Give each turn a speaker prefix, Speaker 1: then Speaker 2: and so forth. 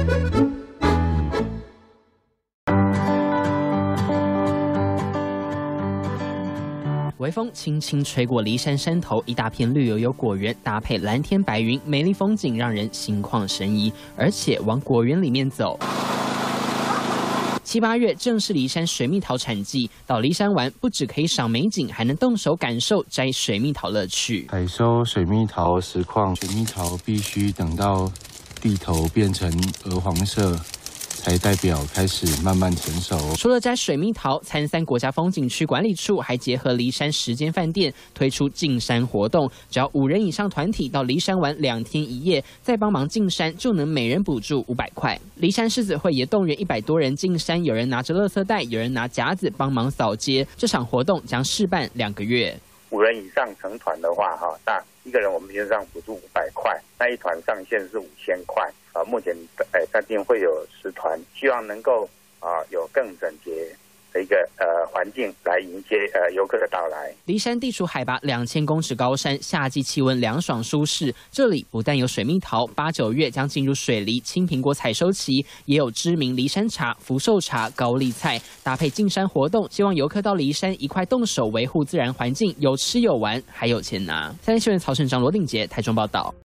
Speaker 1: 微风轻轻吹过梨山山头，一大片绿油油果园，搭配蓝天白云，美丽风景让人心旷神怡。而且往果园里面走，7、8月正是梨山水蜜桃产季，到梨山玩不只可以赏美景，还能动手感受摘水蜜桃乐趣。
Speaker 2: 采收水蜜桃实况，水蜜桃必须等到蒂头变成鹅黄色，才代表开始慢慢成熟。
Speaker 1: 除了摘水蜜桃，参三国家风景区管理处还结合梨山10间饭店推出进山活动，只要5人以上团体到梨山玩2天1夜，再帮忙进山就能每人补助500块。梨山狮子会也动员100多人进山，有人拿着垃圾袋，有人拿夹子帮忙扫街。这场活动将试办2个月。
Speaker 3: 5人以上成团的话，那一个人我们原则上补助500块，那一团上限是5000块。目前暂定会有10团，希望能够有更整洁的一个环境来迎接游客的到来。
Speaker 1: 梨山地处海拔2000公尺高山，夏季气温凉爽舒适。这里不但有水蜜桃，8、9月将进入水梨、青苹果采收期，也有知名梨山茶、福寿茶、高丽菜，搭配进山活动，希望游客到梨山一块动手维护自然环境，有吃有玩，还有钱拿。3立新闻曹胜章、罗定杰台中报道。